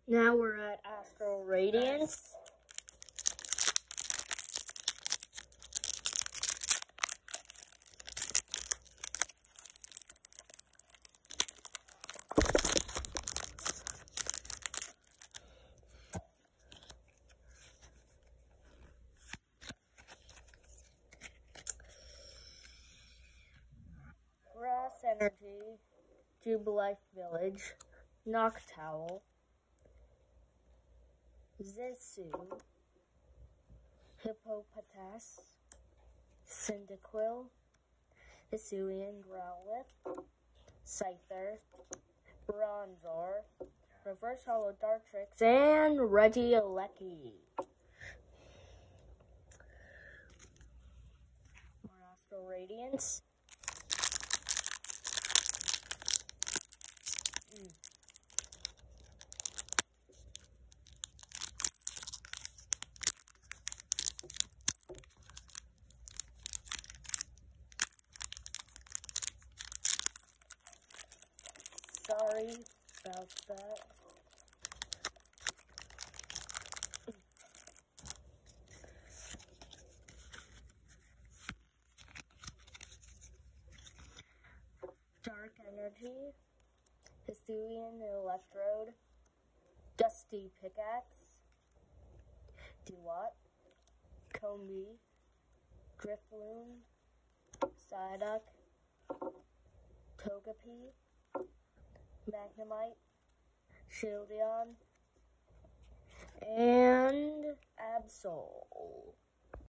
Now we're at Astral Radiance. Grass Energy, Jubilife Village, Noctowl, Zissou, Hippopotas, Cyndaquil, Hisuian Growlithe, Scyther, Bronzor, Reverse Hollow Dartrix, and Regieleki. More Astral Radiance. Sorry about that. Dark Energy, Hisuian Electrode, Dusty Pickaxe, Dewott, Combi, Drifloon, Psyduck, Togepi, Magnemite, Shieldon, and Absol.